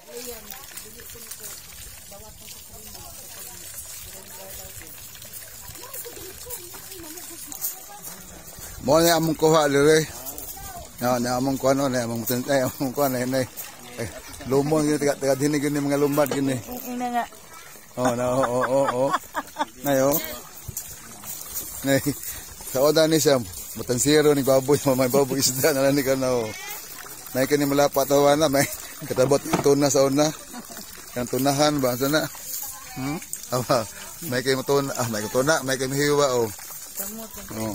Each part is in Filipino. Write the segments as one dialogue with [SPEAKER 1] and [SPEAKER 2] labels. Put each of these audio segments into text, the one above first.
[SPEAKER 1] Mo ni among kuha dire. Na among kuha no, among tentay, among kuha na nay. Lumon gini taga dinig gini mga lumad gini.
[SPEAKER 2] Ina nga.
[SPEAKER 1] Oh, na oh. Nayo. Nay. Sa oda ni siya, matansiro ni baboy, may baboy isda na ni kana oh. Nay kani malapat tawana may katabot tuna sa una. Kan tunahan ba sana? Aba, may kay mutuna, may tuna, may kay mihiwa oh. Oh.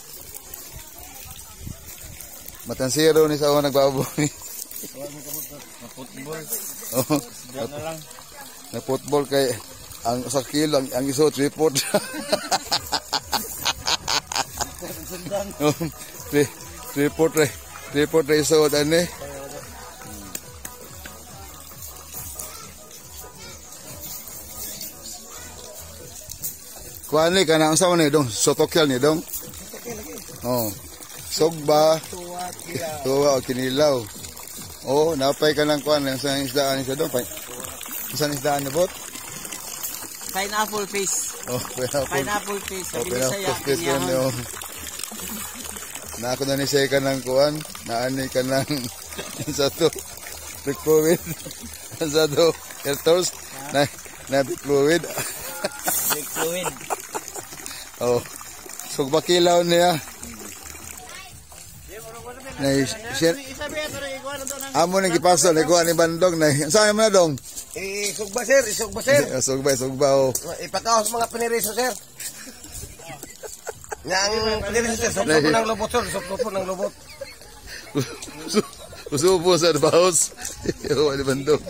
[SPEAKER 1] Matansiro ni sa una nagbaboy.
[SPEAKER 3] Football.
[SPEAKER 1] Oh.
[SPEAKER 3] Na lang.
[SPEAKER 1] Na football kay ang sa kilo ang iso tripod. Tripod iso dani. Kuani kana unsa man ni dong? Sotokel ni dong. Oh. Sogba. Tuwa o kinilaw. Oh, napay ka lang kuan sa isdaan sa dong. Isang isdaan na bot?
[SPEAKER 2] Pineapple fish.
[SPEAKER 1] Oh,
[SPEAKER 2] Pineapple fish.
[SPEAKER 1] Oh,
[SPEAKER 2] Sabi ni saya.
[SPEAKER 1] pineapple fish. Na ako na ni siya ka ng kuan. Naani ka ng sa to. Fluid. Sa to. Airtoast. Na fluid.
[SPEAKER 2] Fluid.
[SPEAKER 1] Oh. Sugba kilaw niya. Amo nang gipasol ni kuan ni bandog na. Saan man na dong?
[SPEAKER 3] Sugba sir,
[SPEAKER 1] Sugba oh.
[SPEAKER 3] Ipakaos mga paniriso sir. Yang paniriso sir, sugpo ng lubot sir, sugpo ng lubot.
[SPEAKER 1] Usubo sa baos. Yo ni bandog.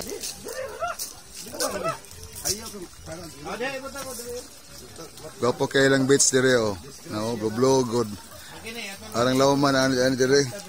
[SPEAKER 1] Gapo kay lang beach dire oh. No, go good. Arang lawman ani dire.